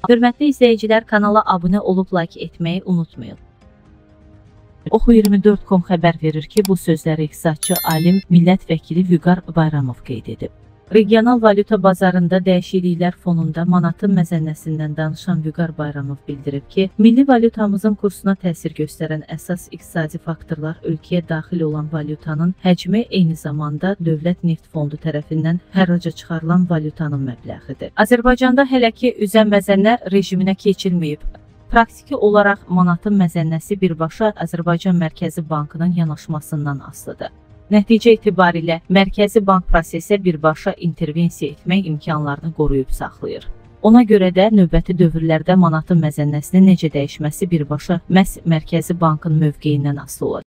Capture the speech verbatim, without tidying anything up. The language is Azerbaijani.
Hörmətli izləyicilər, kanala abunə olub like etməyi unutmayın. Oxu iyirmi dörd nöqtə com xəbər verir ki, bu sözləri iqtisadçı, alim, millət vəkili Vüqar Bayramov qeyd edib. Regional valyuta bazarında dəyişikliklər fonunda manatın məzənnəsindən danışan Vüqar Bayramov bildirib ki, milli valyutamızın kursuna təsir göstərən əsas iqtisadi faktorlar ölkəyə daxil olan valyutanın həcmi, eyni zamanda Dövlət Neft Fondu tərəfindən hərraca çıxarılan valyutanın məbləğidir. Azərbaycanda hələ ki üzən məzənnə rejiminə keçilməyib. Praktiki olaraq manatın məzənnəsi birbaşa Azərbaycan Mərkəzi Bankının yanaşmasından asılıdır. Nəticə etibarilə Mərkəzi Bank prosesə birbaşa intervensiya etmək imkanlarını qoruyub saxlayır. Ona görə də növbəti dövrlərdə manatın məzənnəsinin necə dəyişməsi birbaşa məhz Mərkəzi Bankın mövqeyindən asılı olacaq.